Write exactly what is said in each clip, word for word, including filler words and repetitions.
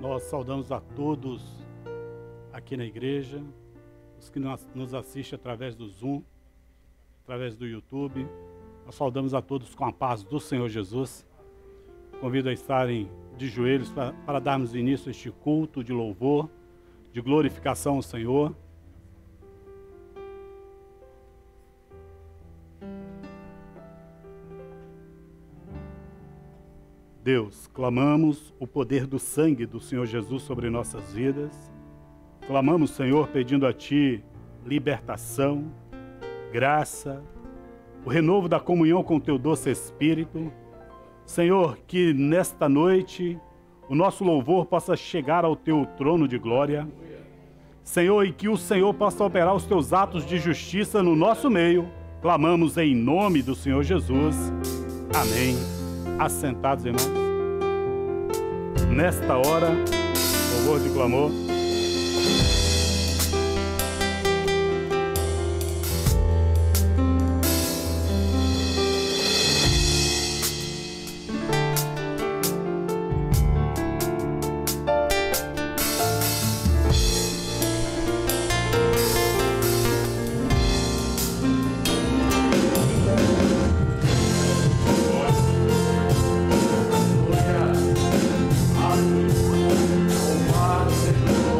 Nós saudamos a todos aqui na igreja, os que nos assistem através do Zoom, através do YouTube. Nós saudamos a todos com a paz do Senhor Jesus. Convido a estarem de joelhos para, para darmos início a este culto de louvor, de glorificação ao Senhor. Deus, clamamos o poder do sangue do Senhor Jesus sobre nossas vidas. Clamamos, Senhor, pedindo a Ti libertação, graça, o renovo da comunhão com o Teu doce Espírito. Senhor, que nesta noite o nosso louvor possa chegar ao Teu trono de glória. Senhor, e que o Senhor possa operar os Teus atos de justiça no nosso meio. Clamamos em nome do Senhor Jesus. Amém. Assentados, irmãos. Nesta hora, louvor de clamor. Senhor.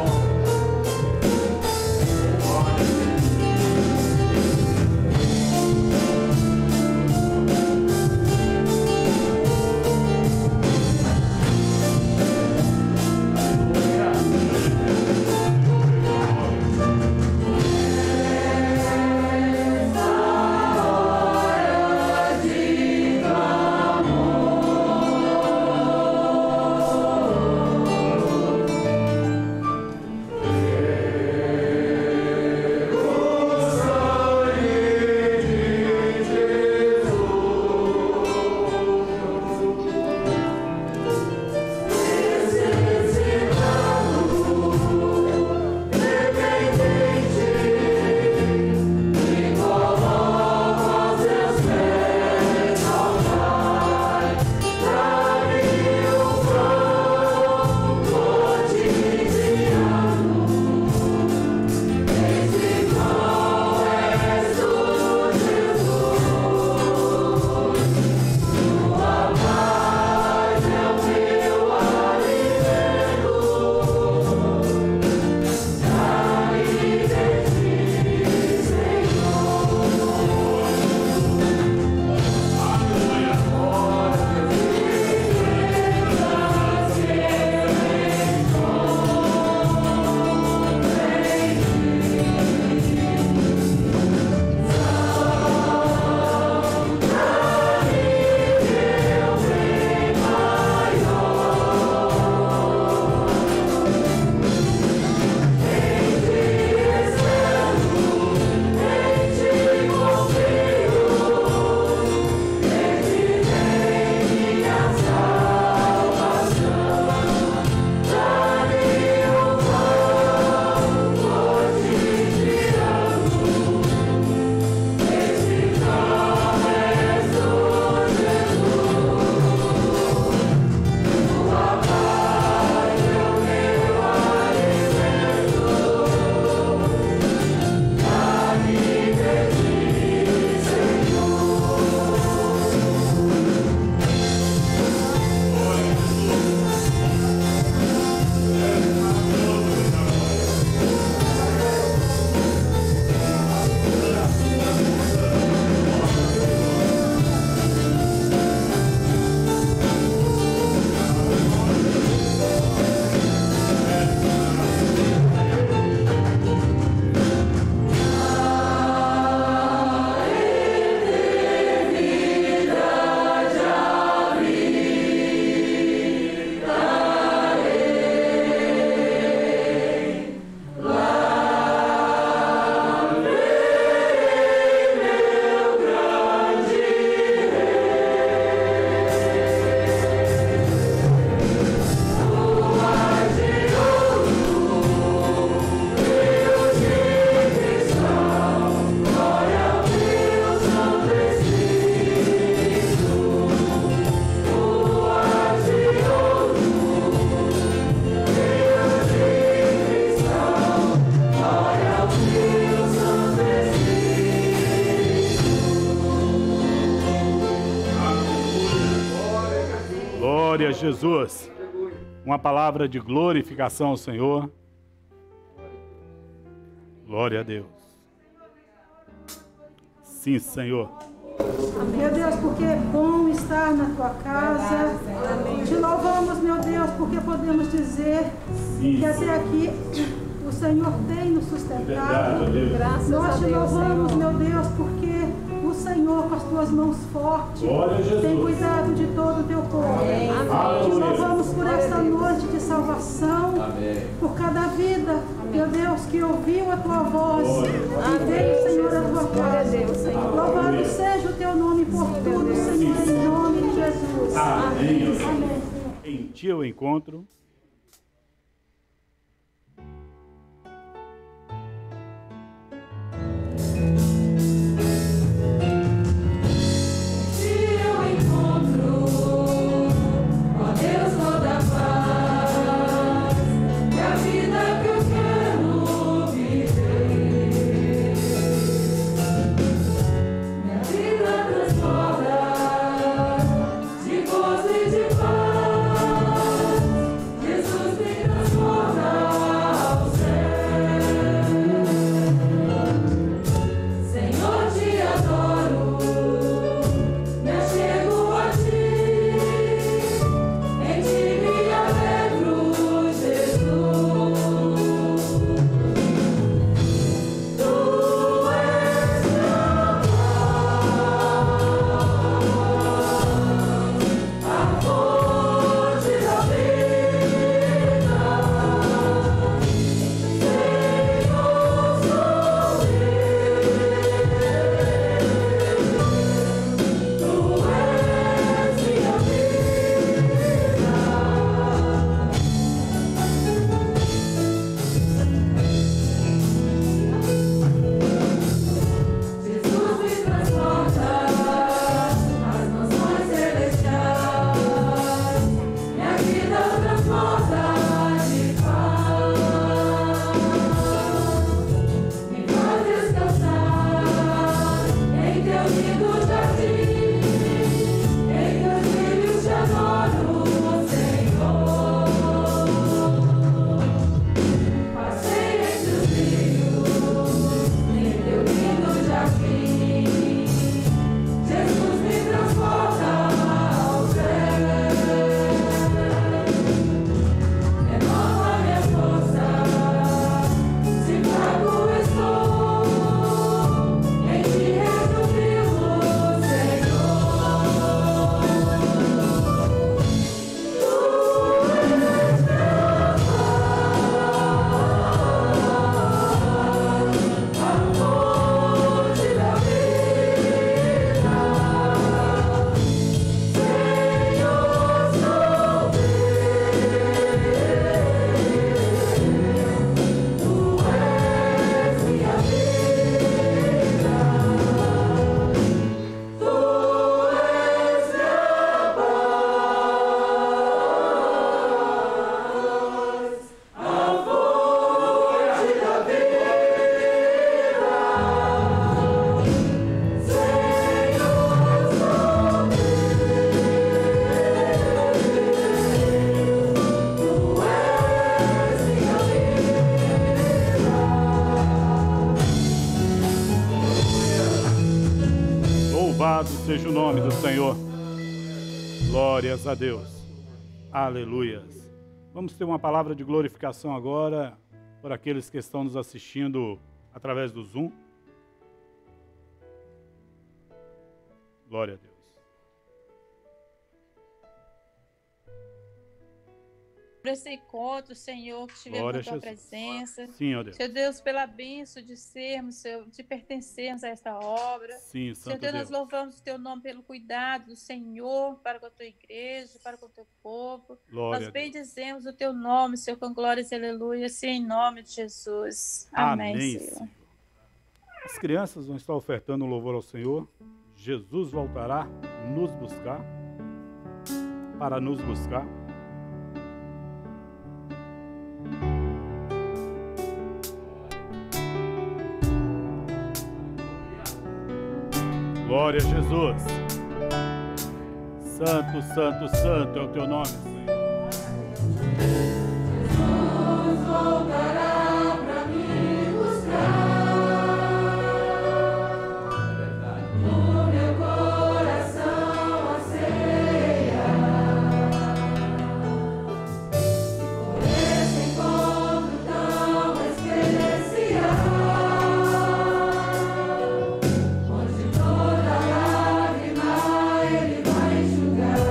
Glória a Jesus. Uma palavra de glorificação ao Senhor. Glória a Deus. Sim, Senhor. Meu Deus, porque é bom estar na tua casa. Te louvamos, meu Deus, porque podemos dizer Sim. que até aqui o Senhor tem nos sustentado. Verdade, Nós te louvamos, Senhor. meu Deus, porque o Senhor, com as tuas mãos fortes, tem cuidado de todo o teu povo. Amém. Amém. Te louvamos por esta noite de salvação, Amém. por cada vida, Amém. meu Deus, que ouviu a tua voz e veio, Senhor, a tua casa. Louvado seja o teu nome por Sim, tudo, Senhor, Sim. em nome de Jesus. Amém. Amém. Em ti eu encontro. Seja o nome do Senhor. Glórias a Deus. Aleluias. Vamos ter uma palavra de glorificação agora por aqueles que estão nos assistindo através do Zoom. Glória a Deus. Por esse encontro, Senhor, que tivemos na tua presença. Sim, ó Deus. Senhor Deus, pela bênção de sermos, Senhor, de pertencermos a esta obra. Sim, Santo Senhor Deus, Deus. nós louvamos o teu nome pelo cuidado do Senhor para com a tua igreja, para com o teu povo. Glória nós bendizemos o teu nome, Senhor, com glórias e aleluia, sim, em nome de Jesus. Amém, Amém, Senhor. Senhor. As crianças vão estar ofertando um louvor ao Senhor. Jesus voltará nos buscar, para nos buscar. Glória a Jesus. Santo, santo, santo é o teu nome, Senhor. Jesus voltará pra me buscar. No meu coração anseia por esse encontro tão especial, onde toda lágrima Ele vai enxugar.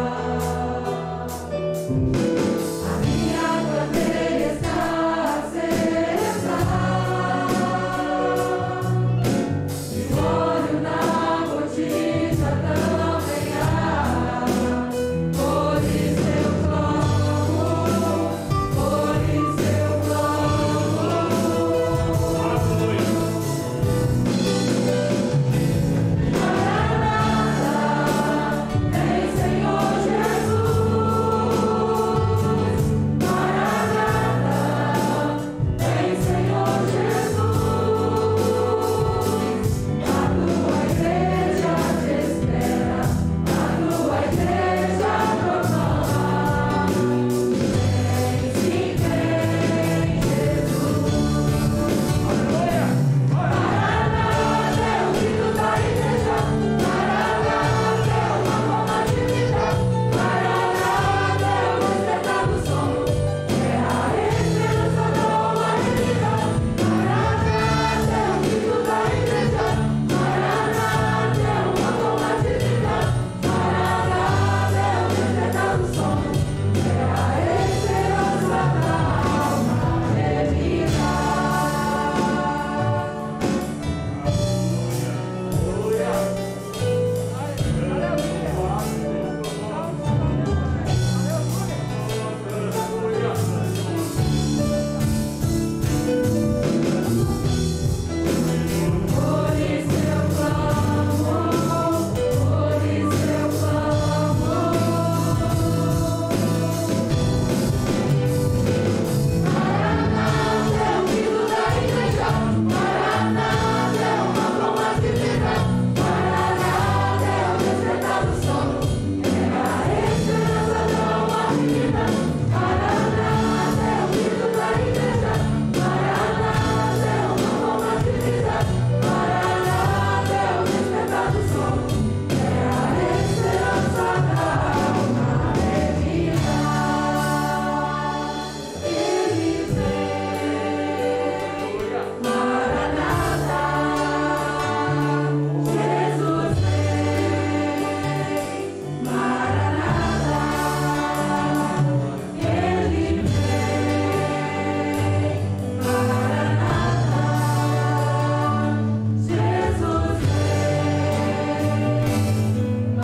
A minha bandeira está acesa e o olho na botija também há. Por isso eu clamo, por isso eu clamo. Aleluia. Maranatha, vem Senhor Jesus. Maranatha, vem Senhor Jesus. A tua igreja te espera, a tua igreja proclama. Vem, sim, vem Jesus. Aleluia. Maranatha é o grito da igreja. Maranatha é uma forma de vida. Maranatha é o despertar do sono. É a esperança da alma remida. Maranatha é o grito da igreja. Maranatha é uma forma de vida. Maranatha é o despertar do sono. É a esperança da alma remida. Por isso eu clamo, por isso eu clamo. Maranatha é o grito da igreja. Maranatha é uma forma de vida. Maranatha é o despertar do sono. É a esperança da alma remida. Maranatha é o grito da igreja. Maranatha é uma forma de vida. Maranatha é o despertar do sono. É a esperança da alma remida. Ele vem, Maranatha, Jesus vem, Maranatha, Ele vem, Maranatha, Jesus vem,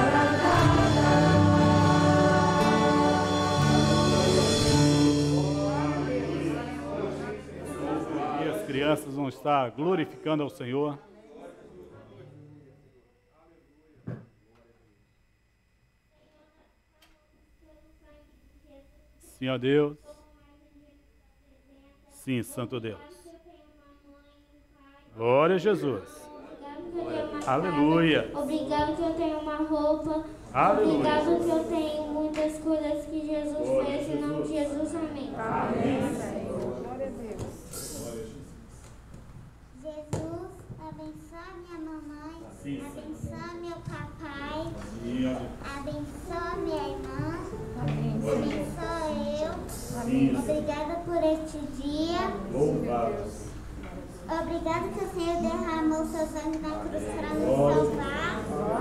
E as crianças vão estar glorificando ao Senhor. Sim, ó Deus. Sim, Santo Deus. Glória a Jesus. Aleluia. Obrigado que eu tenho uma roupa. Aleluia. Obrigado que eu tenho muitas coisas que Jesus fez. Em nome de Jesus, amém. Jesus, abençoa minha mamãe, Sim. abençoa meu papai, Sim, ó Deus. abençoa minha irmã, abençoa eu. Sim. Obrigada por este dia. Louvado. Obrigada que o Senhor derramou seu sangue na cruz para nos salvar.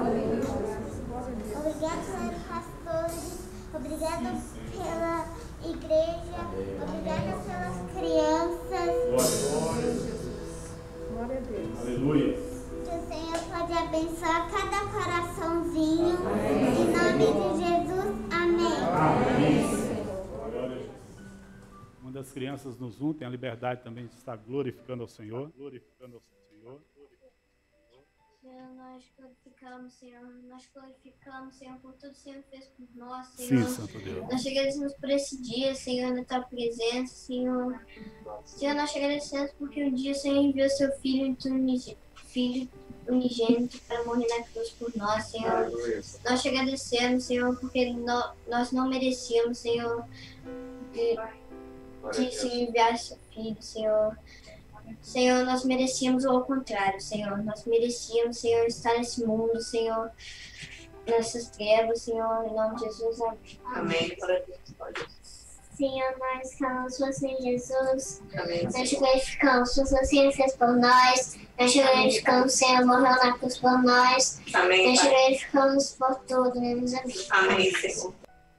Obrigada pelos pastores. Obrigada pela igreja. Obrigada pelas crianças. Glória a Deus. Aleluia. Que o Senhor pode abençoar cada coraçãozinho. Em nome de Jesus. Amém. Amém. Glória a Jesus. Uma das crianças no Zoom tem a liberdade também de estar glorificando ao Senhor. Glorificando ao Senhor. Senhor, nós glorificamos, Senhor. Nós glorificamos, Senhor, por tudo que o Senhor fez por nós, Sim, Senhor. Santo Deus. Nós te agradecemos por esse dia, Senhor, na tua presença, Senhor. Senhor, nós te agradecemos porque um dia o Senhor enviou seu Filho e tu nos Filho unigênito para morrer na cruz por nós, Senhor. Nós te agradecemos, Senhor, porque no, nós não merecíamos, Senhor, que, que se enviasse seu Filho, Senhor. Senhor, nós merecíamos ao contrário, Senhor. Nós merecíamos, Senhor, estar nesse mundo, Senhor, nessas trevas, Senhor, em nome de Jesus. Amém. Senhor, nós clamamos você, Jesus. Amém. Nós te glorificamos, você fez por nós. Nós te glorificamos, Senhor, morreu na cruz por nós. Amém. Nós te glorificamos por tudo, menos a mim. Amém, Senhor.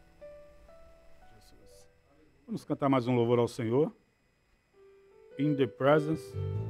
Vamos cantar mais um louvor ao Senhor. In the presence.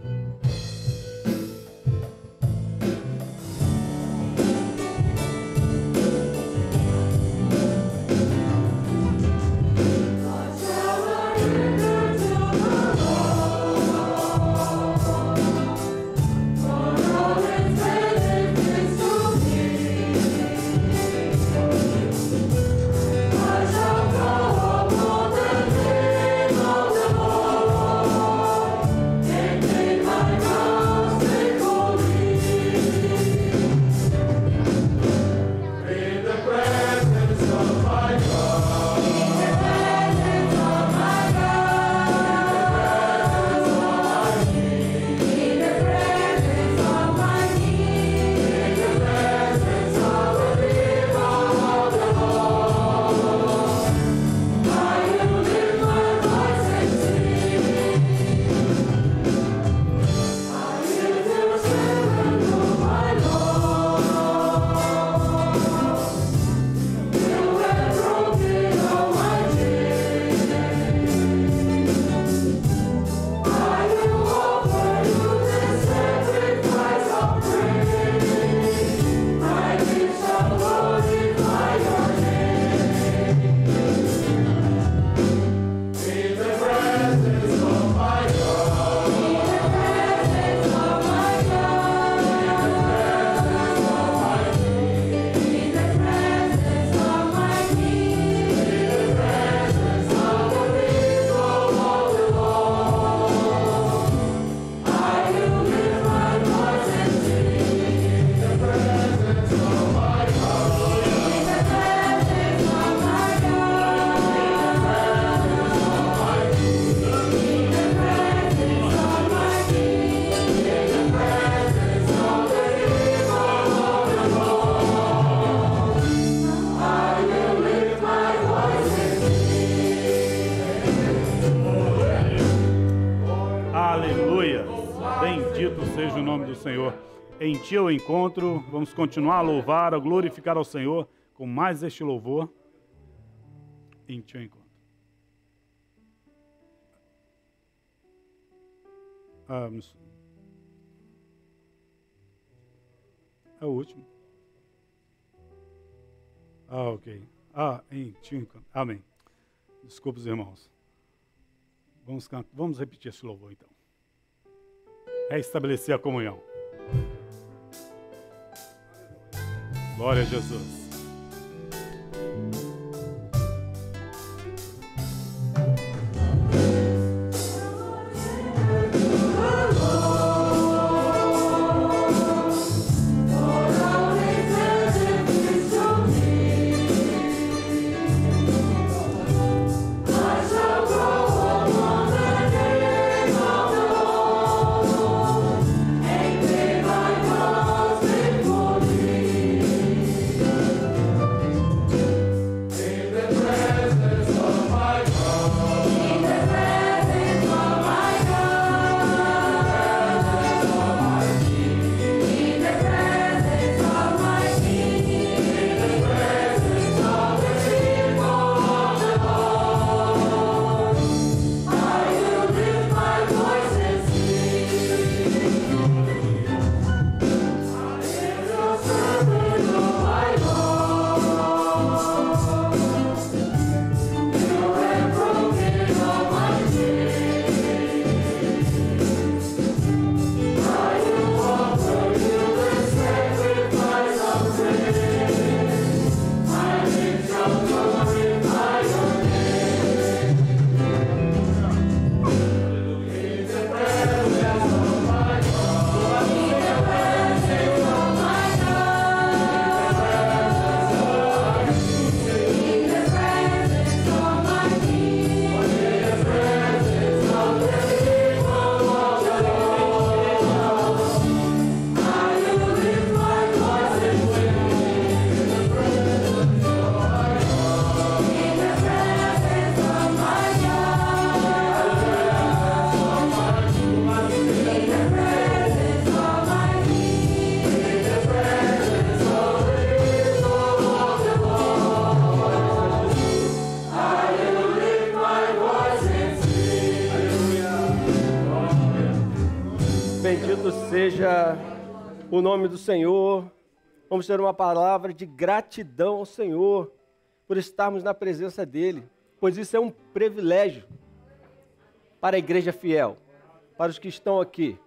Seja o nome do Senhor. Em Ti eu encontro. Vamos continuar a louvar, a glorificar ao Senhor com mais este louvor. Em Ti eu encontro. Ah, é o último. Ah, ok. Ah, em Ti eu encontro. Amém. Desculpa os irmãos. Vamos, vamos repetir esse louvor então. Restabelecer a comunhão. Glória a Jesus. Thank you. seja o nome do Senhor. Vamos ter uma palavra de gratidão ao Senhor por estarmos na presença dEle, pois isso é um privilégio para a igreja fiel, para os que estão aqui.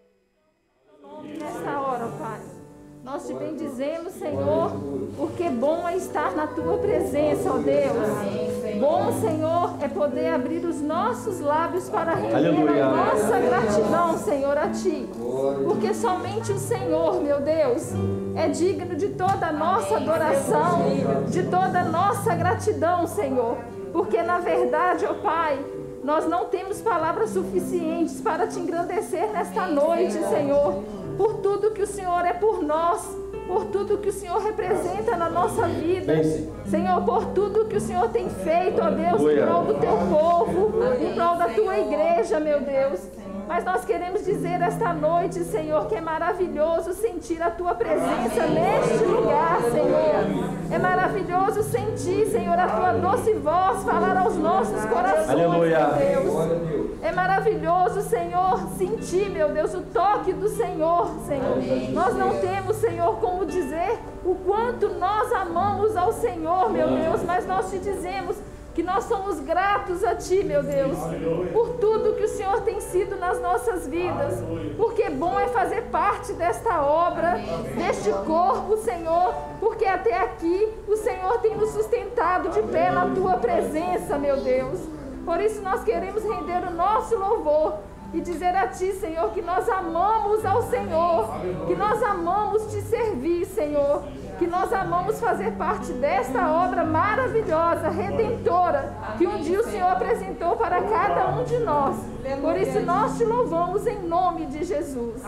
Nesta hora, Pai, nós te bendizemos, Senhor, porque bom é estar na Tua presença, ó Deus. Bom, Senhor, é poder abrir os nossos lábios para render a nossa gratidão, Senhor, a Ti. Porque somente o Senhor, meu Deus, é digno de toda a nossa adoração, de toda a nossa gratidão, Senhor. Porque, na verdade, ó Pai, nós não temos palavras suficientes para Te engrandecer nesta noite, Senhor, por tudo que o Senhor é por nós, por tudo que o Senhor representa na nossa vida, Senhor, por tudo que o Senhor tem feito, ó Deus, em prol do Teu povo, em prol da Tua igreja, meu Deus. Mas nós queremos dizer esta noite, Senhor, que é maravilhoso sentir a Tua presença neste lugar, Senhor. É maravilhoso sentir, Senhor, a Tua doce voz falar aos nossos corações, Aleluia. meu Deus. É maravilhoso, Senhor, sentir, meu Deus, o toque do Senhor, Senhor. Nós não temos, Senhor, como dizer o quanto nós amamos ao Senhor, meu Deus, mas nós te dizemos que nós somos gratos a Ti, meu Deus, por tudo que o Senhor tem sido nas nossas vidas, porque bom é fazer parte desta obra, deste corpo, Senhor, porque até aqui o Senhor tem nos sustentado de pé na Tua presença, meu Deus. Por isso nós queremos render o nosso louvor e dizer a Ti, Senhor, que nós amamos ao Senhor, que nós amamos Te servir, Senhor, que nós amamos fazer parte desta obra maravilhosa, redentora, que um dia o Senhor apresentou para cada um de nós. Por isso nós Te louvamos em nome de Jesus.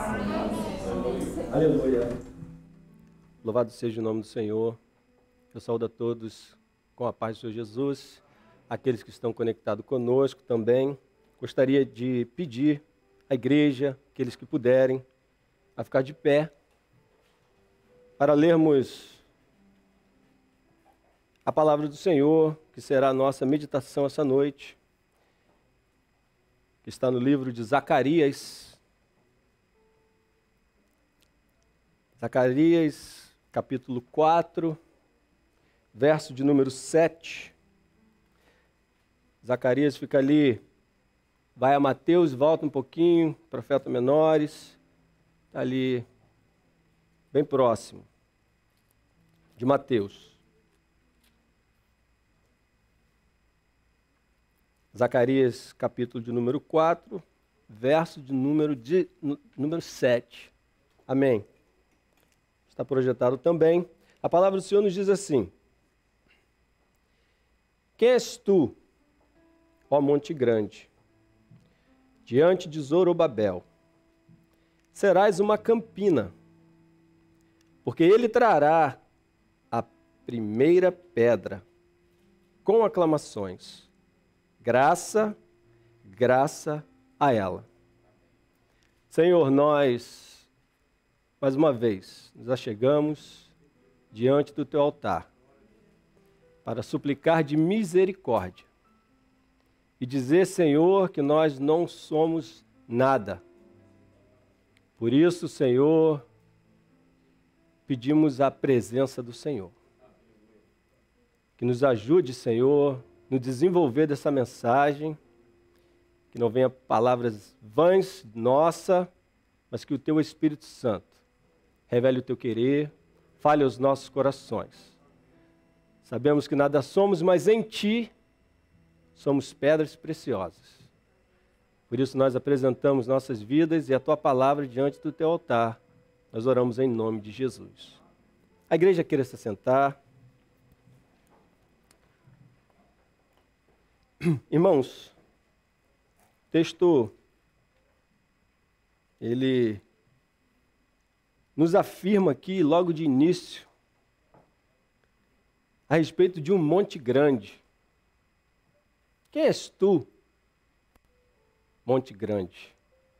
Aleluia. Louvado seja o nome do Senhor. Eu saúdo a todos com a paz do Senhor Jesus, aqueles que estão conectados conosco também. Gostaria de pedir à igreja, aqueles que puderem, a ficar de pé, para lermos a palavra do Senhor, que será a nossa meditação essa noite, que está no livro de Zacarias. Zacarias, capítulo quatro, verso de número sete. Zacarias fica ali, vai a Mateus, volta um pouquinho, profeta menores, está ali, bem próximo de Mateus. Zacarias, capítulo de número quatro, verso de número, de, número sete. Amém. Está projetado também. A palavra do Senhor nos diz assim: quem és tu, ó monte grande, diante de Zorobabel? Serás uma campina, porque ele trará a primeira pedra com aclamações. Graça, graça a ela. Senhor, nós, mais uma vez, nos achegamos diante do Teu altar para suplicar de misericórdia e dizer, Senhor, que nós não somos nada. Por isso, Senhor, pedimos a presença do Senhor. Que nos ajude, Senhor, no desenvolver dessa mensagem, que não venha palavras vãs nossa, mas que o Teu Espírito Santo revele o Teu querer, fale aos nossos corações. Sabemos que nada somos, mas em Ti somos pedras preciosas. Por isso nós apresentamos nossas vidas e a Tua palavra diante do Teu altar. Nós oramos em nome de Jesus. A igreja queira se sentar. Irmãos, o texto, ele nos afirma aqui, logo de início, a respeito de um monte grande. Quem és tu, monte grande?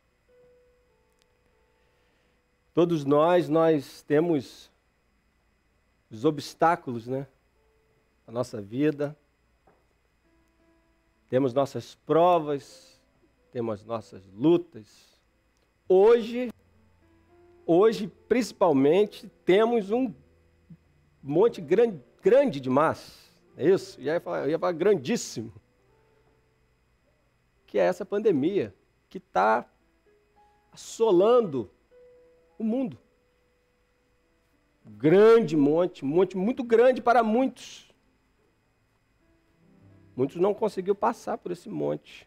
Todos nós, nós temos os obstáculos, né, da nossa vida. Temos nossas provas, temos nossas lutas. Hoje, hoje, principalmente, temos um monte grande, grande demais. É isso? Eu ia falar, eu ia falar grandíssimo. Que é essa pandemia que está assolando o mundo. Grande monte, um monte muito grande para muitos. Muitos não conseguiram passar por esse monte.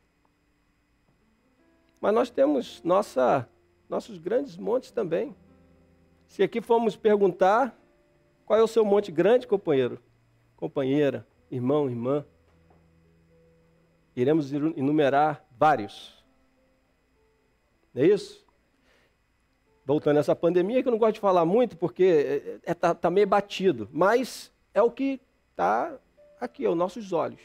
Mas nós temos nossa, nossos grandes montes também. Se aqui formos perguntar, qual é o seu monte grande, companheiro? Companheira, irmão, irmã. Iremos enumerar vários. Não é isso? Voltando a essa pandemia, que eu não gosto de falar muito, porque está é, tá, tá meio batido, mas é o que está aqui, aos nossos olhos.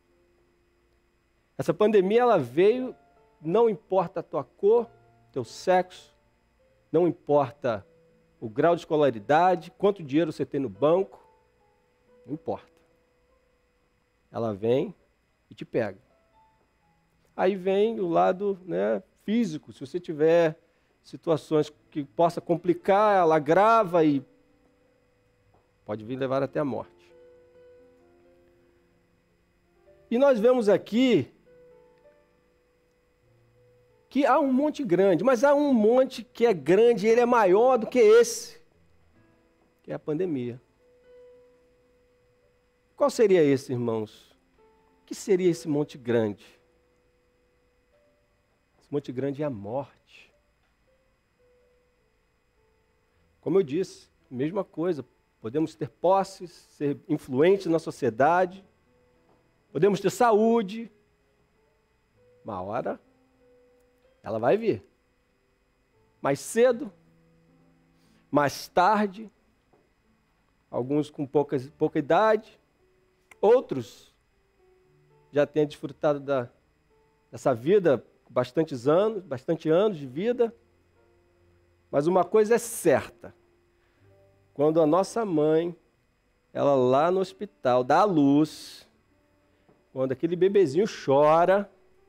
Essa pandemia, ela veio, não importa a tua cor, teu sexo, não importa o grau de escolaridade, quanto dinheiro você tem no banco, não importa. Ela vem e te pega. Aí vem o lado, né, físico, se você tiver situações que possa complicar, ela agrava e pode vir levar até a morte. E nós vemos aqui que há um monte grande, mas há um monte que é grande, ele é maior do que esse, que é a pandemia. Qual seria esse, irmãos? O que seria esse monte grande? Esse monte grande é a morte. Como eu disse, mesma coisa, podemos ter posses, ser influentes na sociedade, podemos ter saúde, uma hora ela vai vir. Mais cedo, mais tarde, alguns com pouca, pouca idade, outros já têm desfrutado da, dessa vida com bastantes anos, bastante anos de vida. Mas uma coisa é certa, quando a nossa mãe, ela lá no hospital dá à luz, quando aquele bebezinho chora,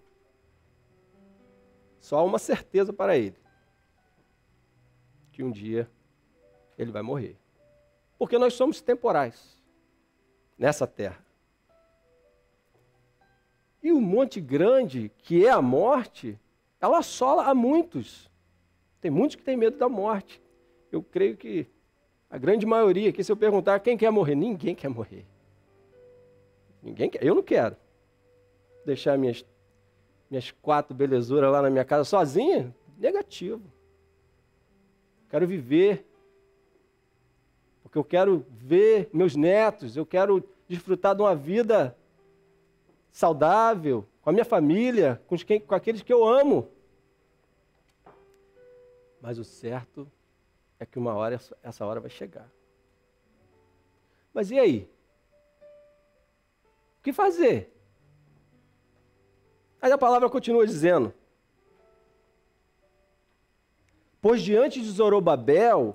só há uma certeza para ele, que um dia ele vai morrer. Porque nós somos temporais nessa terra. E o monte grande, que é a morte, ela assola a muitos. Tem muitos que têm medo da morte. Eu creio que a grande maioria, que se eu perguntar quem quer morrer, ninguém quer morrer. Ninguém quer. Eu não quero deixar minhas, minhas quatro belezuras lá na minha casa sozinha. Negativo. Quero viver. Porque eu quero ver meus netos, eu quero desfrutar de uma vida saudável, com a minha família, com, os, com aqueles que eu amo. Mas o certo é que uma hora, essa hora vai chegar. Mas e aí? O que fazer? Aí a palavra continua dizendo: pois diante de Zorobabel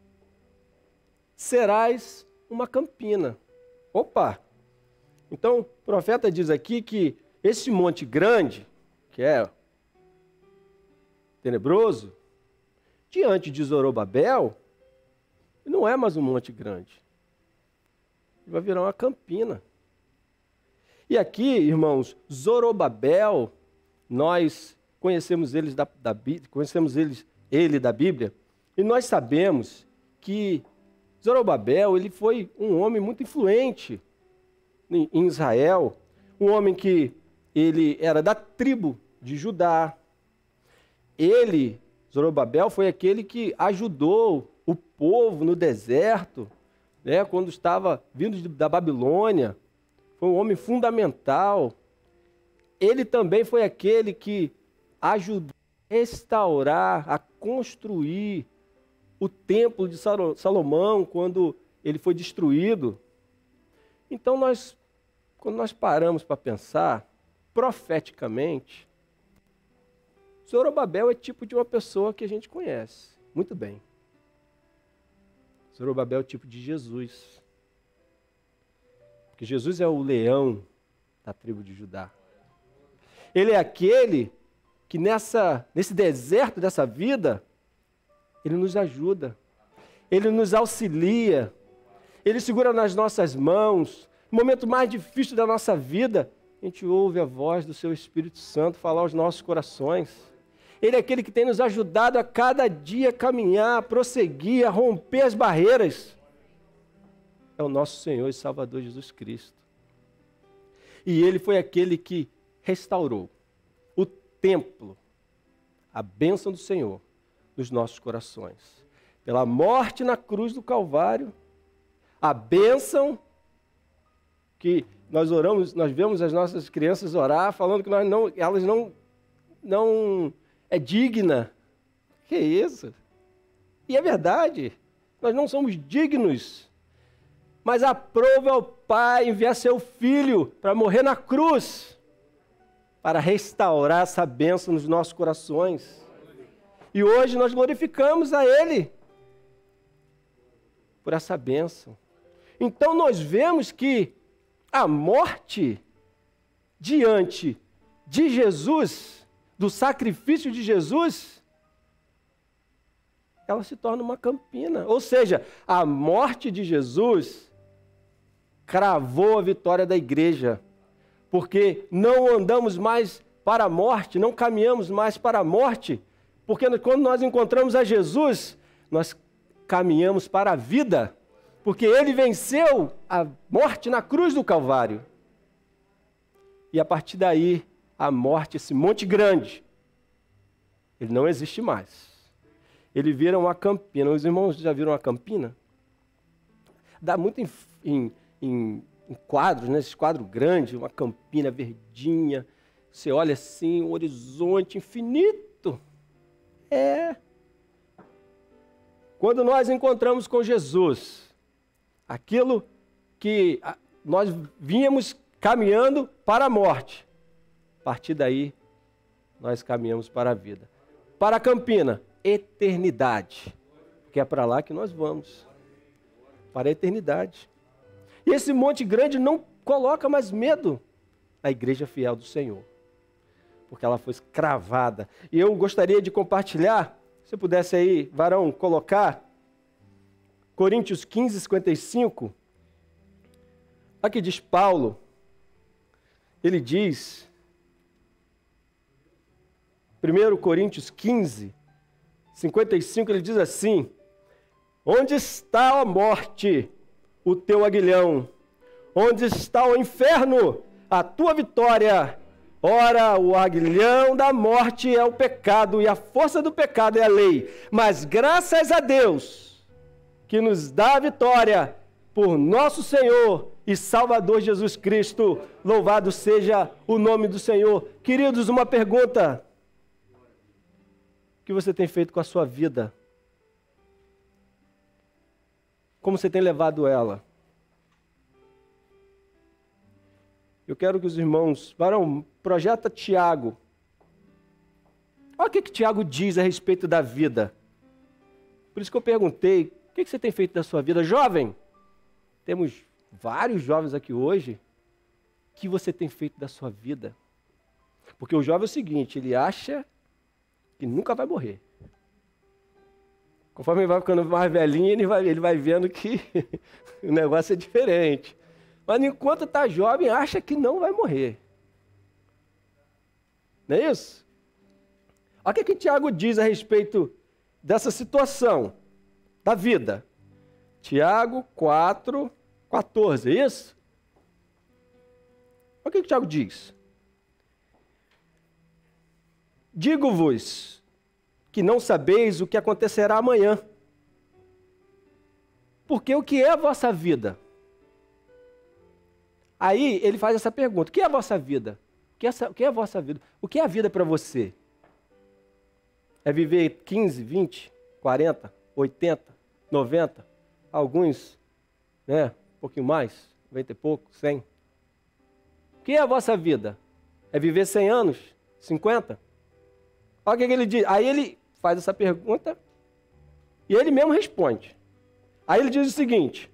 serás uma campina. Opa! Então o profeta diz aqui que esse monte grande, que é tenebroso, diante de Zorobabel, não é mais um monte grande. Vai virar uma campina. E aqui, irmãos, Zorobabel, nós conhecemos eles da, da conhecemos eles, ele da Bíblia, e nós sabemos que Zorobabel, ele foi um homem muito influente em, em Israel, um homem que ele era da tribo de Judá. Ele, Zorobabel, foi aquele que ajudou o povo no deserto, né, quando estava vindo da Babilônia. Foi um homem fundamental. Ele também foi aquele que ajudou a restaurar, a construir o templo de Salomão quando ele foi destruído. Então, nós, quando nós paramos para pensar, profeticamente, Zorobabel é tipo de uma pessoa que a gente conhece muito bem. Zorobabel é o tipo de Jesus. Porque Jesus é o leão da tribo de Judá. Ele é aquele que nessa, nesse deserto dessa vida, Ele nos ajuda, Ele nos auxilia, Ele segura nas nossas mãos. No momento mais difícil da nossa vida, a gente ouve a voz do Seu Espírito Santo falar aos nossos corações. Ele é aquele que tem nos ajudado a cada dia caminhar, a prosseguir, a romper as barreiras. É o nosso Senhor e Salvador Jesus Cristo. E Ele foi aquele que restaurou o templo, a bênção do Senhor nos nossos corações. Pela morte na cruz do Calvário, a bênção que nós oramos, nós vemos as nossas crianças orar, falando que nós não, elas não, não é digna. Que isso? E é verdade, nós não somos dignos. Mas aprove ao Pai enviar seu Filho para morrer na cruz, para restaurar essa bênção nos nossos corações. E hoje nós glorificamos a Ele por essa bênção. Então nós vemos que a morte diante de Jesus, do sacrifício de Jesus, ela se torna uma campina. Ou seja, a morte de Jesus cravou a vitória da igreja, porque não andamos mais para a morte, não caminhamos mais para a morte, porque quando nós encontramos a Jesus, nós caminhamos para a vida, porque Ele venceu a morte na cruz do Calvário. E a partir daí, a morte, esse monte grande, ele não existe mais. Ele vira uma campina. Os irmãos já viram uma campina? Dá muito em, em Em, em quadros, né? Esse quadro grande, uma campina verdinha, você olha assim, um horizonte infinito. É. Quando nós encontramos com Jesus, aquilo que nós vínhamos caminhando para a morte, a partir daí, nós caminhamos para a vida. Para a campina, eternidade, porque é para lá que nós vamos, para a eternidade. E esse monte grande não coloca mais medo na igreja fiel do Senhor, porque ela foi cravada. E eu gostaria de compartilhar, se pudesse aí, varão, colocar, Coríntios quinze, cinquenta e cinco, aqui diz Paulo, ele diz, primeiro Coríntios quinze, cinquenta e cinco, ele diz assim, onde está a morte, o teu aguilhão? Onde está o inferno, a tua vitória? Ora, o aguilhão da morte é o pecado, e a força do pecado é a lei. Mas graças a Deus, que nos dá a vitória, por nosso Senhor e Salvador Jesus Cristo, louvado seja o nome do Senhor. Queridos, uma pergunta. O que você tem feito com a sua vida? Como você tem levado ela? Eu quero que os irmãos... Varão, projeta Tiago. Olha o que, que Tiago diz a respeito da vida. Por isso que eu perguntei, o que, que você tem feito da sua vida? Jovem, temos vários jovens aqui hoje. O que você tem feito da sua vida? Porque o jovem é o seguinte, ele acha que nunca vai morrer. Conforme ele vai ficando mais velhinho, ele vai, ele vai vendo que o negócio é diferente. Mas enquanto está jovem, acha que não vai morrer. Não é isso? Olha o que, que Tiago diz a respeito dessa situação da vida. Tiago quatro, quatorze, é isso? Olha o que, que Tiago diz. Digo-vos que não sabeis o que acontecerá amanhã. Porque o que é a vossa vida? Aí ele faz essa pergunta, o que é a vossa vida? O que é, essa, o que é a vossa vida? O que é a vida para você? É viver quinze, vinte, quarenta, oitenta, noventa, alguns, né, um pouquinho mais, noventa e pouco, cem. O que é a vossa vida? É viver cem anos, cinquenta? Olha o que, que ele diz. Aí ele faz essa pergunta e ele mesmo responde. Aí ele diz o seguinte: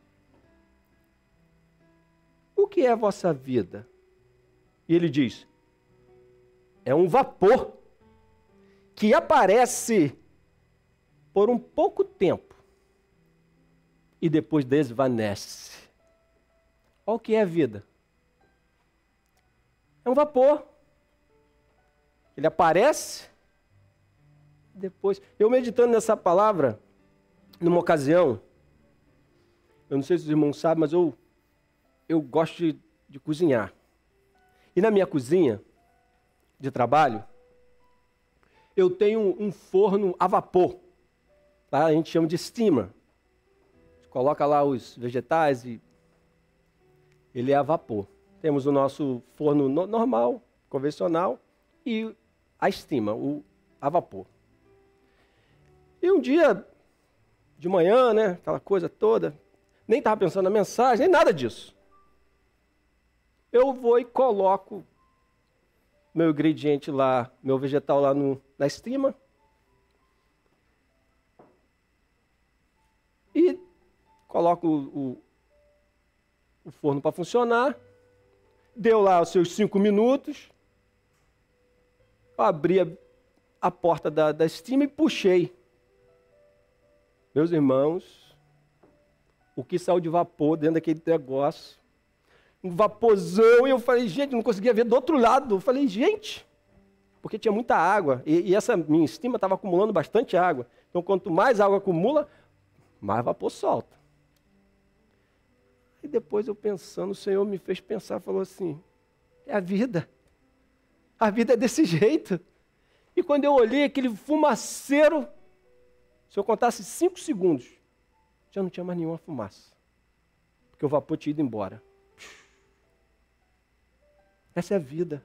o que é a vossa vida? E ele diz: é um vapor que aparece por um pouco tempo e depois desvanece. Olha o que é a vida. É um vapor. Ele aparece, depois... Eu meditando nessa palavra, numa ocasião, eu não sei se os irmãos sabem, mas eu, eu gosto de, de cozinhar. E na minha cozinha de trabalho, eu tenho um, um forno a vapor. Lá a gente chama de steamer. A gente coloca lá os vegetais e ele é a vapor. Temos o nosso forno no, normal, convencional, e a steamer, o a vapor. E um dia, de manhã, né, aquela coisa toda, nem estava pensando na mensagem, nem nada disso. Eu vou e coloco meu ingrediente lá, meu vegetal lá no, na steamer. E coloco o, o, o forno para funcionar. Deu lá os seus cinco minutos. Eu abri a, a porta da, da steamer e puxei. Meus irmãos, o que saiu de vapor dentro daquele negócio? Um vaporzão, e eu falei, gente, não conseguia ver do outro lado. Eu falei, gente, porque tinha muita água, e, e essa minha steamer estava acumulando bastante água. Então, quanto mais água acumula, mais vapor solta. E depois eu pensando, o Senhor me fez pensar, falou assim, é a vida. A vida é desse jeito. E quando eu olhei aquele fumaceiro, se eu contasse cinco segundos, já não tinha mais nenhuma fumaça. Porque o vapor tinha ido embora. Essa é a vida.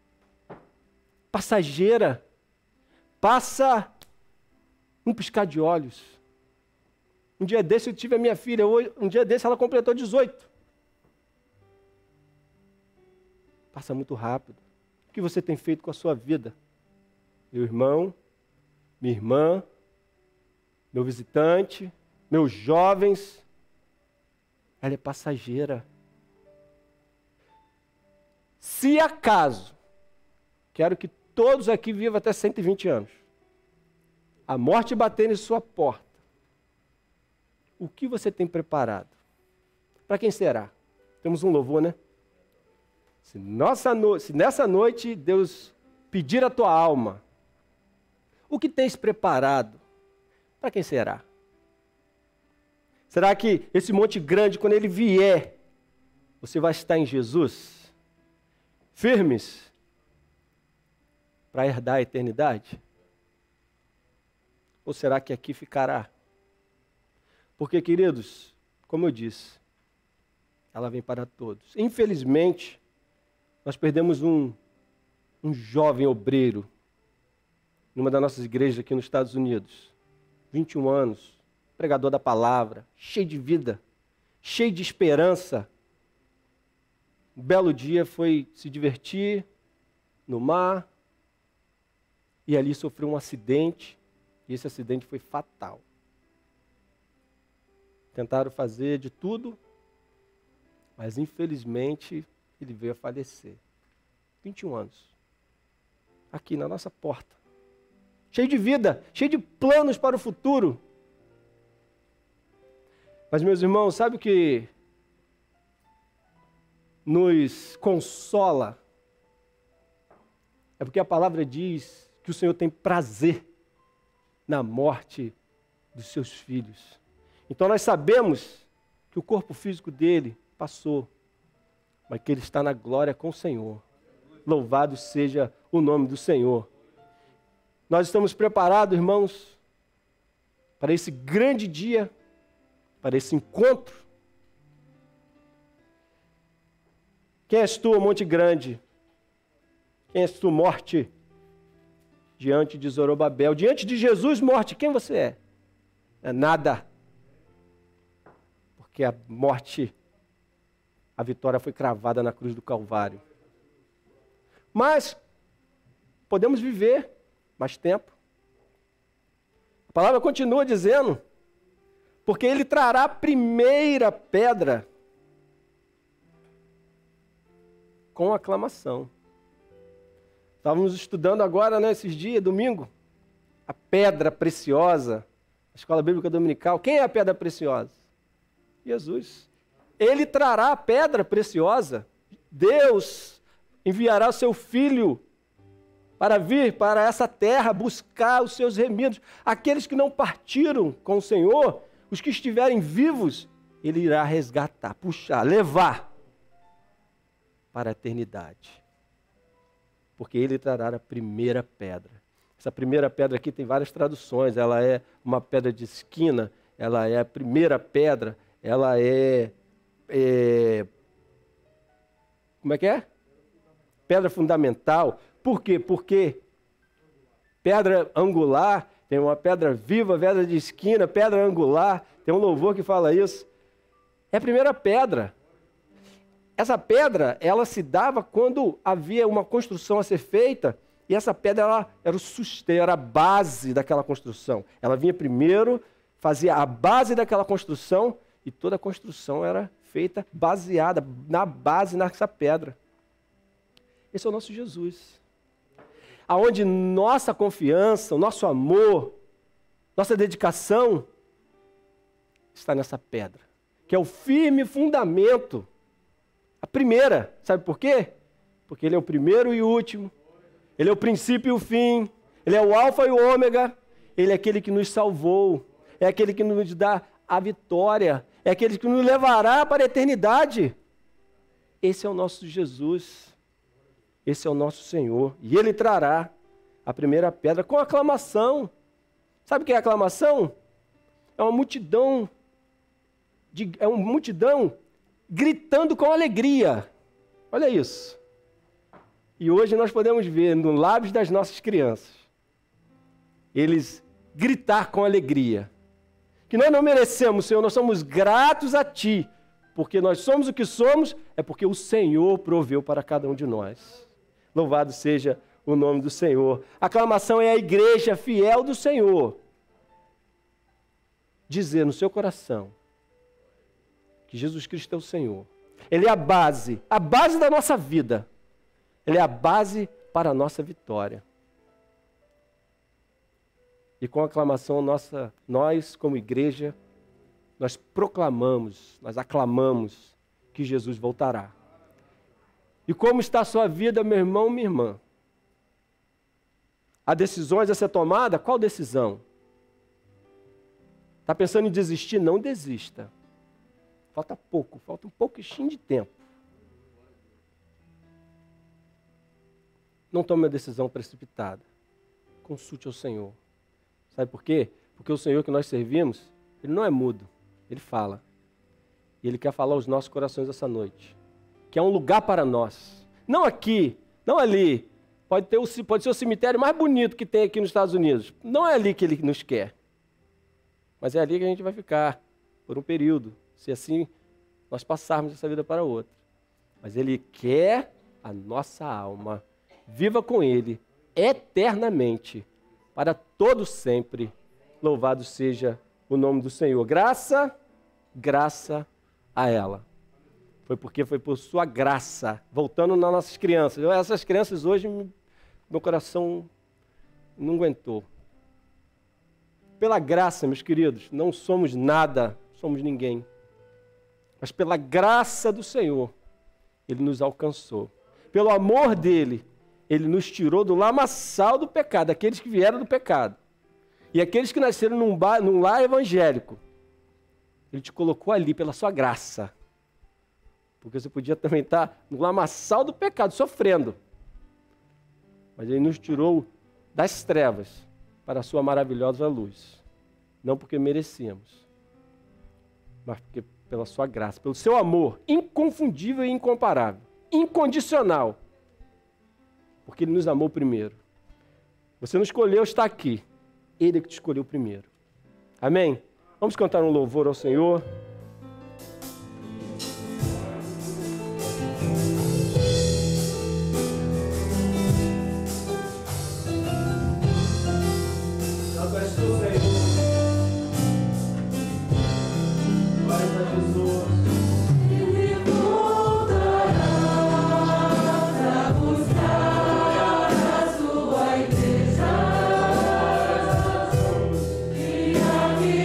Passageira. Passa um piscar de olhos. Um dia desse eu tive a minha filha, hoje, um dia desse ela completou dezoito. Passa muito rápido. O que você tem feito com a sua vida? Meu irmão, minha irmã, meu visitante, meus jovens, ela é passageira. Se acaso, quero que todos aqui vivam até cento e vinte anos, a morte bater em sua porta, o que você tem preparado? Para quem será? Temos um louvor, né? Se, nossa no... Se nessa noite Deus pedir a tua alma, o que tens preparado? Para quem será? Será que esse monte grande, quando ele vier, você vai estar em Jesus? Firmes para herdar a eternidade? Ou será que aqui ficará? Porque, queridos, como eu disse, ela vem para todos. Infelizmente, nós perdemos um, um jovem obreiro numa das nossas igrejas aqui nos Estados Unidos. vinte e um anos, pregador da palavra, cheio de vida, cheio de esperança. Um belo dia foi se divertir no mar e ali sofreu um acidente, e esse acidente foi fatal. Tentaram fazer de tudo, mas infelizmente ele veio a falecer. vinte e um anos. Aqui na nossa porta. Cheio de vida, cheio de planos para o futuro. Mas, meus irmãos, sabe o que nos consola? É porque a palavra diz que o Senhor tem prazer na morte dos seus filhos. Então nós sabemos que o corpo físico dele passou, mas que ele está na glória com o Senhor. Louvado seja o nome do Senhor. Nós estamos preparados, irmãos, para esse grande dia, para esse encontro. Quem és tu, Monte Grande? Quem és tu, morte? Diante de Zorobabel, diante de Jesus, morte, quem você é? É nada. Porque a morte, a vitória foi cravada na cruz do Calvário. Mas podemos viver mais tempo. A palavra continua dizendo, porque ele trará a primeira pedra com aclamação. Estávamos estudando agora, né, esses dias, domingo, a pedra preciosa, Escola Bíblica Dominical, quem é a pedra preciosa? Jesus. Ele trará a pedra preciosa. Deus enviará o seu Filho para vir para essa terra buscar os seus remidos. Aqueles que não partiram com o Senhor, os que estiverem vivos, Ele irá resgatar, puxar, levar para a eternidade. Porque Ele trará a primeira pedra. Essa primeira pedra aqui tem várias traduções. Ela é uma pedra de esquina, ela é a primeira pedra, ela é, é como é que é? Pedra fundamental. Por quê? Porque pedra angular, tem uma pedra viva, pedra de esquina, pedra angular, tem um louvor que fala isso. É a primeira pedra. Essa pedra, ela se dava quando havia uma construção a ser feita, e essa pedra ela, era o sustento, era a base daquela construção. Ela vinha primeiro, fazia a base daquela construção, e toda a construção era feita baseada na base nessa pedra. Esse é o nosso Jesus. Aonde nossa confiança, o nosso amor, nossa dedicação está nessa pedra, que é o firme fundamento. A primeira, sabe por quê? Porque Ele é o primeiro e o último, Ele é o princípio e o fim, Ele é o alfa e o ômega, Ele é aquele que nos salvou, é aquele que nos dá a vitória, é aquele que nos levará para a eternidade. Esse é o nosso Jesus, esse é o nosso Senhor, e Ele trará a primeira pedra com aclamação. Sabe o que é aclamação? É uma multidão, de, é uma multidão gritando com alegria. Olha isso. E hoje nós podemos ver nos lábios das nossas crianças, eles gritar com alegria. Que nós não merecemos, Senhor, nós somos gratos a Ti, porque nós somos o que somos, é porque o Senhor proveu para cada um de nós. Louvado seja o nome do Senhor. A aclamação é a igreja fiel do Senhor dizer no seu coração que Jesus Cristo é o Senhor. Ele é a base, a base da nossa vida. Ele é a base para a nossa vitória. E com a aclamação nossa, nós como igreja, nós proclamamos, nós aclamamos que Jesus voltará. E como está a sua vida, meu irmão, minha irmã? Há decisões a ser tomada? Qual decisão? Está pensando em desistir? Não desista. Falta pouco, falta um pouquinho de tempo. Não tome uma decisão precipitada. Consulte ao Senhor. Sabe por quê? Porque o Senhor que nós servimos, Ele não é mudo, Ele fala. E Ele quer falar aos nossos corações essa noite. Que é um lugar para nós. Não aqui, não ali. Pode, ter o, pode ser o cemitério mais bonito que tem aqui nos Estados Unidos. Não é ali que Ele nos quer. Mas é ali que a gente vai ficar, por um período. Se assim nós passarmos essa vida para outra. Mas Ele quer a nossa alma. Viva com Ele eternamente, para todo sempre. Louvado seja o nome do Senhor. Graça, graça a ela. Foi porque foi por sua graça. Voltando nas nossas crianças. Essas crianças hoje, meu coração não aguentou. Pela graça, meus queridos, não somos nada, somos ninguém. Mas pela graça do Senhor, Ele nos alcançou. Pelo amor dEle, Ele nos tirou do lamaçal do pecado, aqueles que vieram do pecado. E aqueles que nasceram num, bar, num lar evangélico. Ele te colocou ali pela sua graça. Porque você podia também estar no lamaçal do pecado, sofrendo. Mas Ele nos tirou das trevas para a sua maravilhosa luz. Não porque merecíamos, mas porque pela sua graça, pelo seu amor inconfundível e incomparável, incondicional. Porque Ele nos amou primeiro. Você não escolheu estar aqui. Ele é que te escolheu primeiro. Amém? Vamos cantar um louvor ao Senhor. Minha vida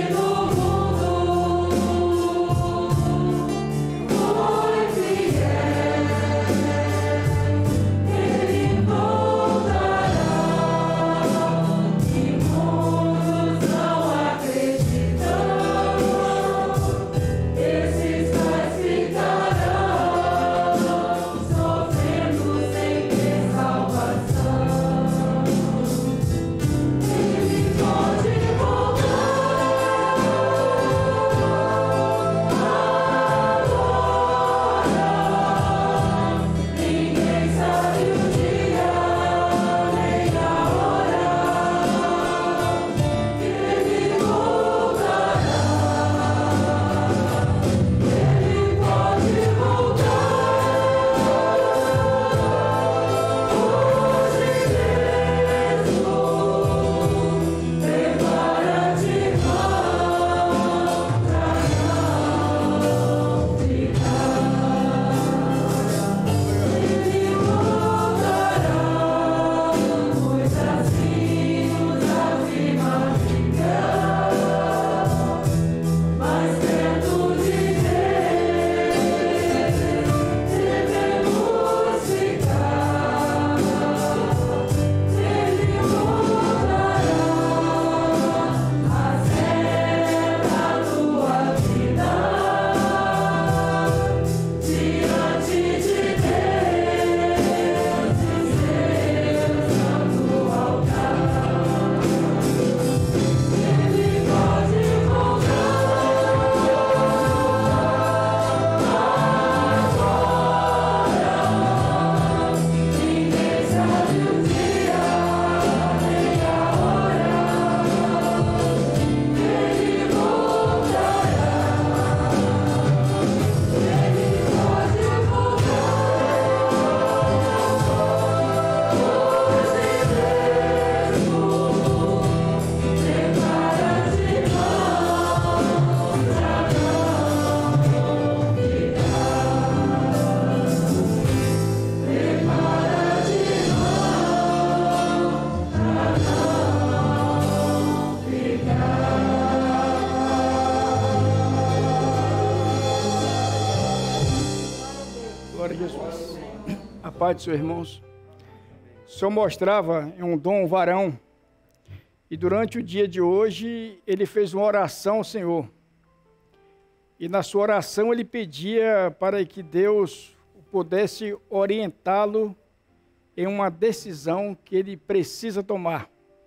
Glória a Jesus. A paz dos seus irmãos. O Senhor mostrava em um dom um varão. E durante o dia de hoje, ele fez uma oração ao Senhor. E na sua oração ele pedia para que Deus pudesse orientá-lo em uma decisão que ele precisa tomar.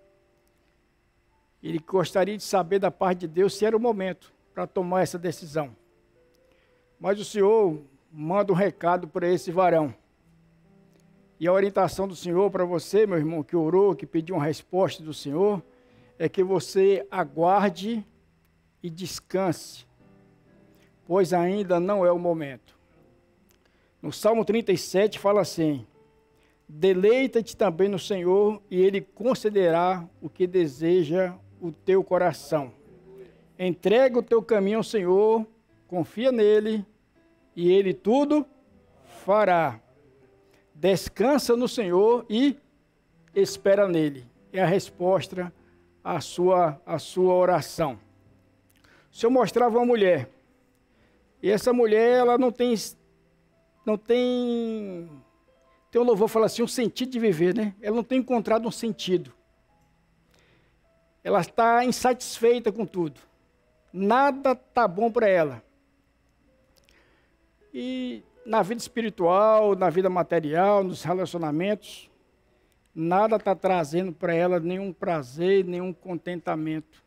Ele gostaria de saber da parte de Deus se era o momento para tomar essa decisão. Mas o Senhor manda um recado para esse varão. E a orientação do Senhor para você, meu irmão, que orou, que pediu uma resposta do Senhor, é que você aguarde e descanse, pois ainda não é o momento. No Salmo trinta e sete fala assim: deleita-te também no Senhor, e Ele concederá o que deseja o teu coração. Entrega o teu caminho ao Senhor, confia nele, e Ele tudo fará. Descansa no Senhor e espera nele. É a resposta à sua, à sua oração. O Senhor mostrava uma mulher. E essa mulher, ela não tem, não tem, tem um louvor, fala assim, um sentido de viver, né? Ela não tem encontrado um sentido. Ela está insatisfeita com tudo. Nada está bom para ela. E na vida espiritual, na vida material, nos relacionamentos, nada está trazendo para ela nenhum prazer, nenhum contentamento.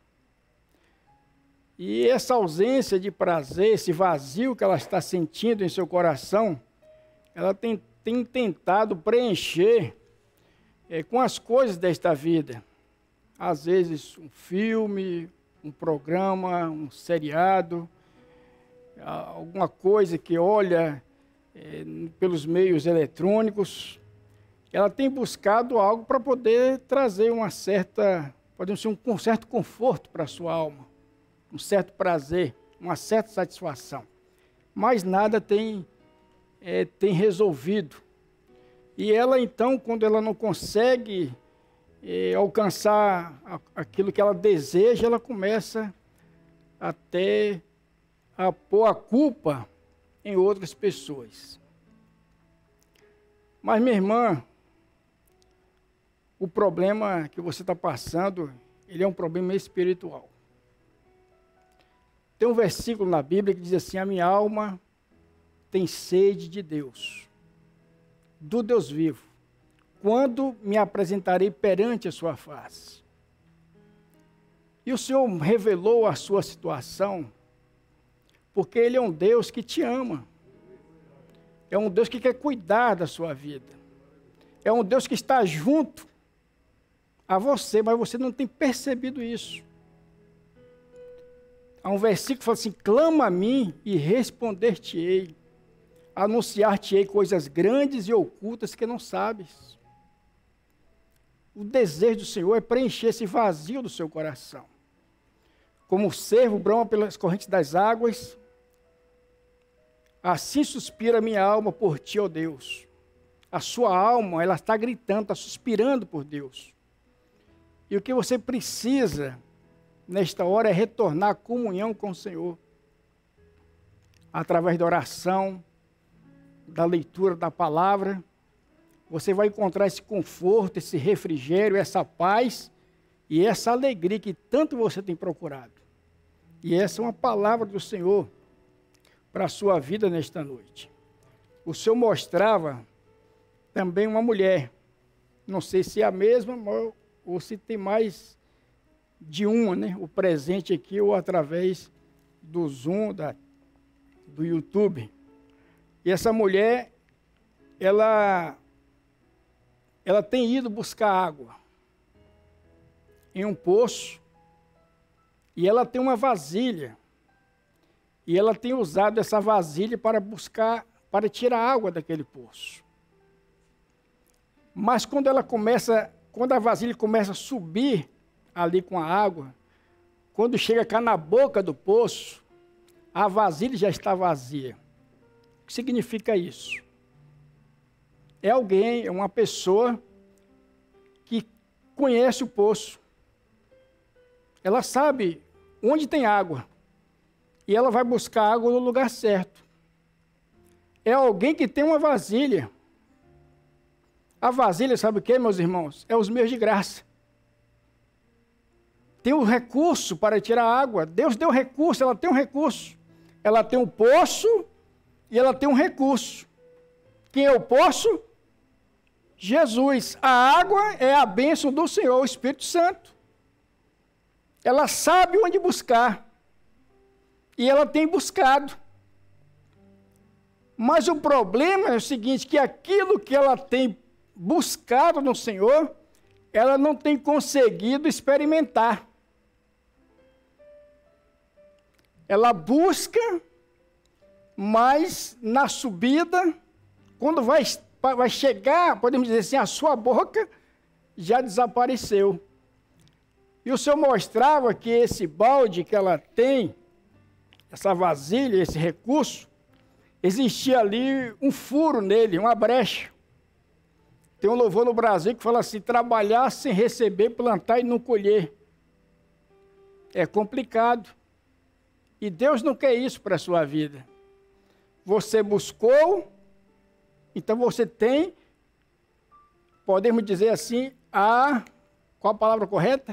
E essa ausência de prazer, esse vazio que ela está sentindo em seu coração, ela tem, tem tentado preencher é, com as coisas desta vida. Às vezes um filme, um programa, um seriado, alguma coisa que olha é, pelos meios eletrônicos. Ela tem buscado algo para poder trazer uma certa, podemos dizer, um certo conforto para a sua alma, um certo prazer, uma certa satisfação. Mas nada tem, é, tem resolvido. E ela, então, quando ela não consegue é, alcançar aquilo que ela deseja, ela começa até a pôr a culpa em outras pessoas. Mas, minha irmã, o problema que você está passando, ele é um problema espiritual. Tem um versículo na Bíblia que diz assim: a minha alma tem sede de Deus, do Deus vivo. Quando me apresentarei perante a sua face? E o Senhor revelou a sua situação, porque Ele é um Deus que te ama. É um Deus que quer cuidar da sua vida. É um Deus que está junto a você, mas você não tem percebido isso. Há um versículo que fala assim: clama a mim e responder-te-ei, anunciar-te-ei coisas grandes e ocultas que não sabes. O desejo do Senhor é preencher esse vazio do seu coração. Como o cervo brama pelas correntes das águas, assim suspira a minha alma por ti, ó Deus. A sua alma, ela está gritando, está suspirando por Deus. E o que você precisa nesta hora é retornar à comunhão com o Senhor, através da oração, da leitura da palavra. Você vai encontrar esse conforto, esse refrigério, essa paz e essa alegria que tanto você tem procurado. E essa é uma palavra do Senhor para a sua vida nesta noite. O Senhor mostrava também uma mulher, não sei se é a mesma ou se tem mais de uma, né? O presente aqui ou através do Zoom, da, do YouTube. E essa mulher, ela, ela tem ido buscar água em um poço, e ela tem uma vasilha, e ela tem usado essa vasilha para buscar, para tirar água daquele poço. Mas quando ela começa, quando a vasilha começa a subir ali com a água, quando chega cá na boca do poço, a vasilha já está vazia. O que significa isso? É alguém, é uma pessoa que conhece o poço. Ela sabe onde tem água. E ela vai buscar água no lugar certo. é alguém que tem uma vasilha. A vasilha, sabe o que, meus irmãos? É os meios de graça. Tem o recurso para tirar água. Deus deu recurso, ela tem um recurso. Ela tem um poço e ela tem um recurso. Quem é o poço? Jesus. A água é a bênção do Senhor, o Espírito Santo. Ela sabe onde buscar. E ela tem buscado. Mas o problema é o seguinte, que aquilo que ela tem buscado no Senhor, ela não tem conseguido experimentar. Ela busca, mas na subida, quando vai, vai chegar, podemos dizer assim, a sua boca já desapareceu. E o Senhor mostrava que esse balde que ela tem, essa vasilha, esse recurso, existia ali um furo nele, uma brecha. Tem um louvor no Brasil que fala assim, trabalhar sem receber, plantar e não colher. É complicado. E Deus não quer isso para a sua vida. Você buscou, então você tem, podemos dizer assim, a... Qual a palavra correta?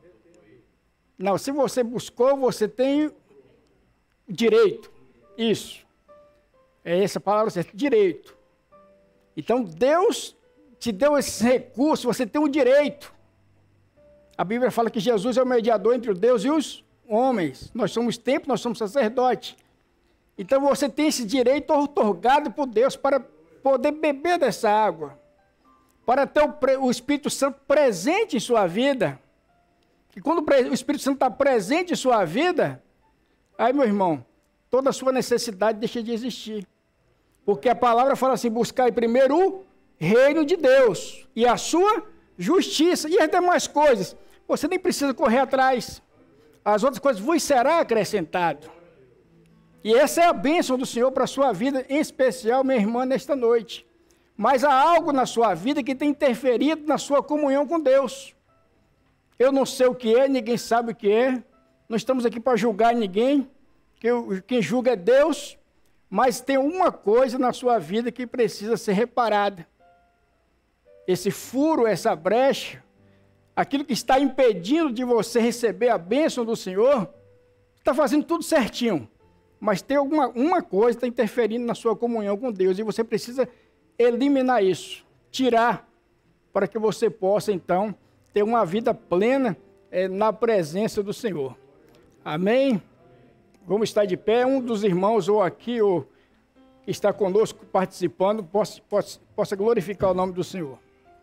Não, se você buscou, você tem direito. Isso. É essa palavra certa, direito. Então Deus te deu esse recurso, você tem um direito. A Bíblia fala que Jesus é o mediador entre o Deus e os homens. Nós somos templo, nós somos sacerdote. Então você tem esse direito otorgado por Deus para poder beber dessa água, para ter o, o Espírito Santo presente em sua vida. E quando o Espírito Santo está presente em sua vida, aí, meu irmão, toda a sua necessidade deixa de existir. Porque a palavra fala assim, buscar primeiro o reino de Deus e a sua justiça e as demais coisas. Você nem precisa correr atrás. As outras coisas vos será acrescentado. E essa é a bênção do Senhor para a sua vida, em especial, minha irmã, nesta noite. Mas há algo na sua vida que tem interferido na sua comunhão com Deus. Eu não sei o que é, ninguém sabe o que é. Não estamos aqui para julgar ninguém. Quem julga é Deus. Mas tem uma coisa na sua vida que precisa ser reparada. Esse furo, essa brecha, aquilo que está impedindo de você receber a bênção do Senhor, está fazendo tudo certinho. Mas tem alguma uma coisa que está interferindo na sua comunhão com Deus. E você precisa eliminar isso. Tirar. Para que você possa, então, ter uma vida plena é, na presença do Senhor. Amém? Vamos estar de pé. Um dos irmãos, ou aqui, ou que está conosco participando, possa, possa, possa glorificar o nome do Senhor.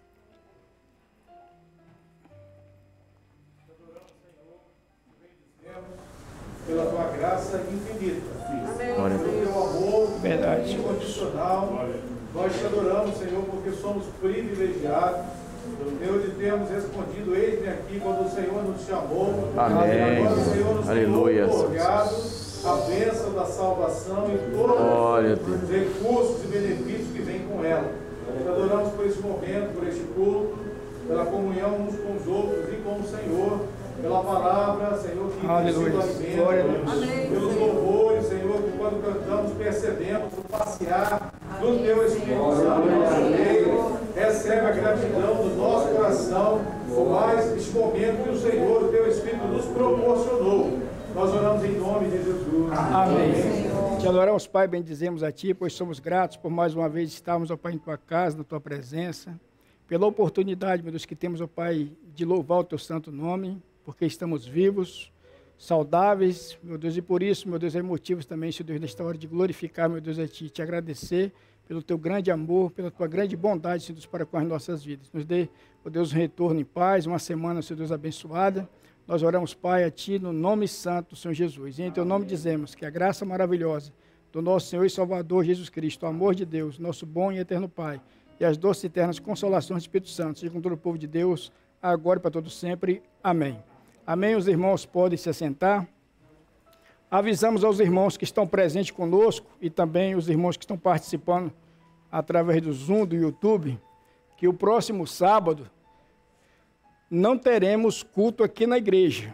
Pela tua graça infinita, Amém. Pelo teu amor Verdade. incondicional. Nós te adoramos, Senhor, porque somos privilegiados. Deus, de termos respondido, eis-me aqui, quando o Senhor nos chamou. Amém. Agora o Senhor nos Aleluia. tem otorgado a bênção da salvação e todos os recursos e benefícios que vêm com ela. Te adoramos por esse momento, por este culto, pela comunhão uns com os outros e com o Senhor, pela palavra, Senhor, que Aleluia. ensina o alimento, pelos louvores, Senhor, que quando cantamos percebemos o passear do Teu Espírito Santo no nosso meio. Recebe a gratidão do nosso coração por mais este momento que o Senhor, o Teu Espírito, nos proporcionou. Nós oramos em nome de Jesus. Amém. Amém. Te adoramos, Pai, bendizemos a Ti, pois somos gratos por mais uma vez estarmos, ó Pai, em Tua casa, na Tua presença, pela oportunidade, meu Deus, que temos, ó Pai, de louvar o Teu santo nome, porque estamos vivos, saudáveis, meu Deus, e por isso, meu Deus, é motivos também, Senhor Deus, nesta hora de glorificar, meu Deus, a Ti, te agradecer pelo Teu grande amor, pela Tua grande bondade, Senhor Deus, para com as nossas vidas. Nos dê, ó Deus, um retorno em paz, uma semana, Senhor Deus, abençoada. Nós oramos, Pai, a Ti, no nome santo do Senhor Jesus. E em Teu nome dizemos que a graça maravilhosa do nosso Senhor e Salvador Jesus Cristo, o amor de Deus, nosso bom e eterno Pai, e as doces e eternas consolações do Espírito Santo, seja com todo o povo de Deus, agora e para todo sempre. Amém. Amém. Os irmãos podem se assentar. Avisamos aos irmãos que estão presentes conosco e também os irmãos que estão participando através do Zoom, do YouTube, que o próximo sábado não teremos culto aqui na igreja,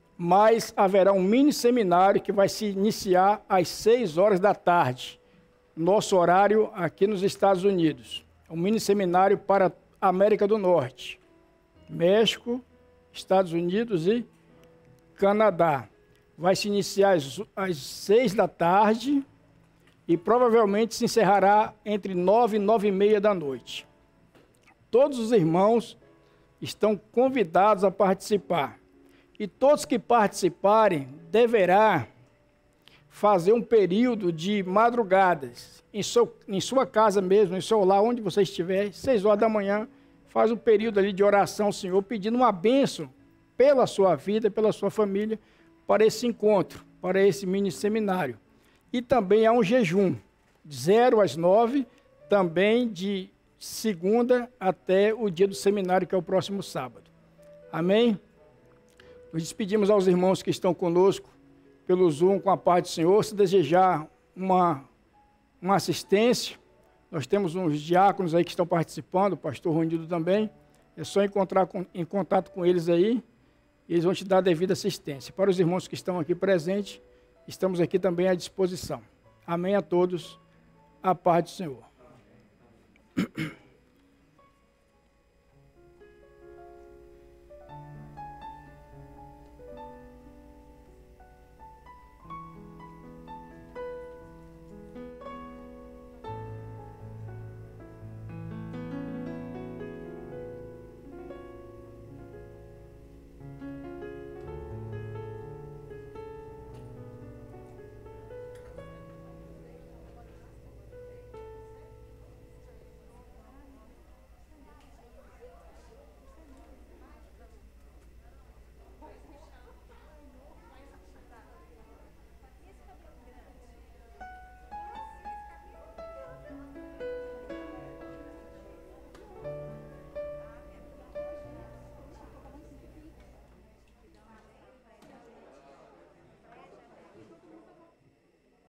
mas haverá um mini seminário que vai se iniciar às seis horas da tarde, nosso horário aqui nos Estados Unidos. É um mini seminário para a América do Norte, México, Estados Unidos e Canadá. Vai se iniciar às, às seis da tarde e provavelmente se encerrará entre nove e nove e meia da noite. Todos os irmãos estão convidados a participar. E todos que participarem deverá fazer um período de madrugadas. Em, seu, em sua casa mesmo, em seu lar, onde você estiver, seis horas da manhã, faz um período ali de oração ao Senhor, pedindo uma bênção pela sua vida, pela sua família, para esse encontro, para esse mini seminário. E também há um jejum, de zero às nove, também de segunda até o dia do seminário, que é o próximo sábado. Amém? Nos despedimos aos irmãos que estão conosco pelo Zoom, com a paz do Senhor. Se desejar uma, uma assistência, nós temos uns diáconos aí que estão participando, o pastor Ronildo também. É só encontrar com, em contato com eles aí, e eles vão te dar a devida assistência. Para os irmãos que estão aqui presentes, estamos aqui também à disposição. Amém a todos, a paz do Senhor.